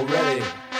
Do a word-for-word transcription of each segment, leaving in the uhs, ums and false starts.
already.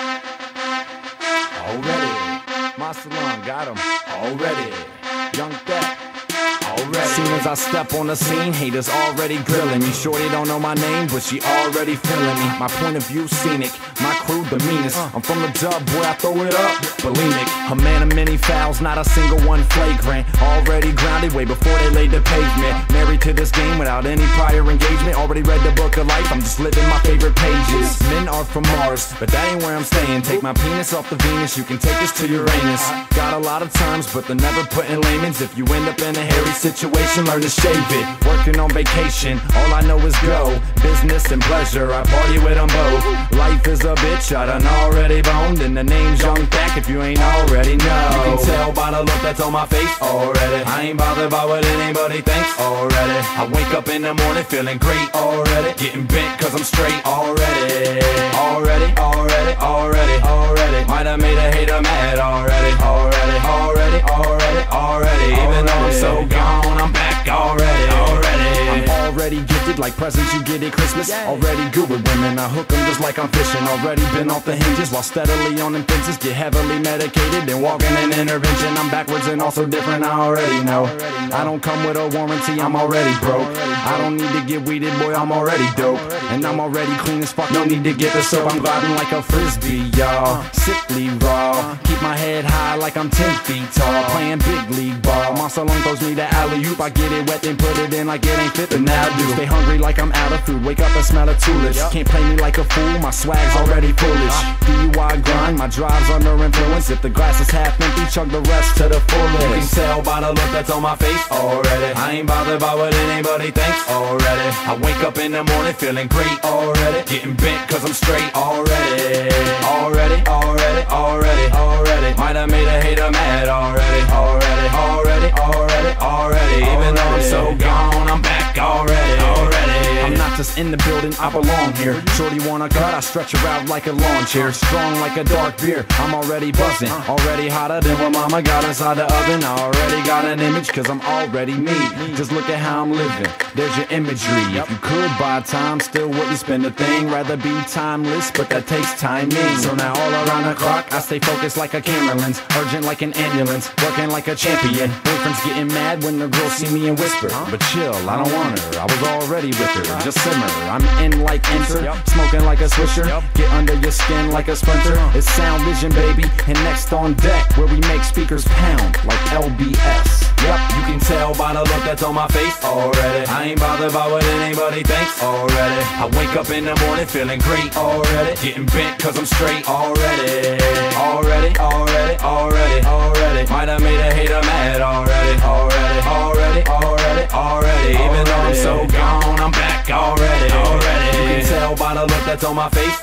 Already. Monstalung, got him. Already. Young Thack. Already. Soon as I step on the scene, haters already grilling me. Shorty don't know my name, but she already feeling me. My point of view scenic, my crew the meanest. I'm from the dub, boy, I throw it up, bulimic. A man of many fouls, not a single one flagrant. Already grounded way before they laid the pavement. Married to this game without any prior engagement. Already read the book of life, I'm just living my favorite pages. Men are from Mars, but that ain't where I'm staying. Take my penis off the Venus, you can take us to Uranus. Got a lot of terms, but they're never put in layman's. If you end up in a hairy situation, learn to shave it. Working on vacation, all I know is go. Business and pleasure, I party with them both. Life is a bitch, I done already boned. And the name's Young Thack if you ain't already know. You can tell by the look that's on my face already. I ain't bothered by what anybody thinks already. I wake up in the morning feeling great already. Getting bent cause I'm straight already. Already, already, already, already. Might have made a hater mad already. Already, already, already, already. Even though I'm so gone, I'm back already. Already. I'm already gifted like presents you get at Christmas. Already good with women, I hook them just like I'm fishing. Already been off the hinges while steadily on them fences. Get heavily medicated, then walking an intervention. I'm backwards and also different, I already know. I don't come with a warranty, I'm already broke. I don't need to get weeded, boy, I'm already dope. And I'm already clean as fuck, no need to get the soap. I'm gliding like a frisbee, y'all. Sickly raw, keep my head high like I'm ten feet tall. Playing big league ball, Monstalung throws me the alley-oop. I get it wet, then put it in like it ain't fit, but now do. Stay hungry like I'm out of food, wake up and smell a tulips. Can't play me like a fool, my swag's already foolish. D U I grind, my drive's under influence. If the glass is half empty, chug the rest to the fullest. You can tell by the look that's on my face already. I ain't bothered by what anybody thinks already. I wake up in the morning feeling great already. Getting bent cause I'm straight already. Already, already, already, already. Might have made a hater mad already. Already, already, already, already. Even though I'm so gone, I'm back already. Already. I'm not just in the building, I belong here. Shorty wanna cut, I stretch her out like a lawn chair. Strong like a dark beer, I'm already buzzing. Already hotter than what mama got inside the oven. I already got an image cause I'm already me. Just look at how I'm living, there's your imagery. If you could buy time, still wouldn't spend a thing. Rather be timeless, but that takes timing. So now all around the clock, I stay focused like a camera lens. Urgent like an ambulance, working like a champion. Boyfriend's getting mad when the girls see me and whisper, but chill, I don't want her, I was already with her. Just simmer, I'm in like enter, smoking like a swisher. Get under your skin like a splinter. It's Sound Vision, baby, and next on deck, where we make speakers pound like L B S. Yep, you can tell by the look that's on my face already. I ain't bothered by what anybody thinks already. I wake up in the morning feeling great already. Getting bent cause I'm straight already. Already, already, already, already. Might have made a hater mad already. Already, already, already, already. Even though I'm so gone, I'm back already. Already. You can tell by the look that's on my face.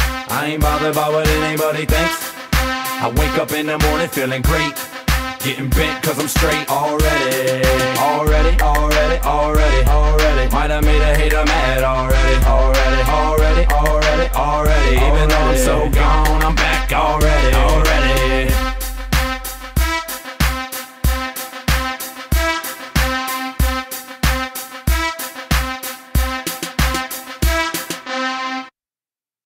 I ain't bothered by what anybody thinks. I wake up in the morning feeling great. Getting bent cause I'm straight already. Already, already, already, already. Might have made a hater mad already. Already, already, already, already.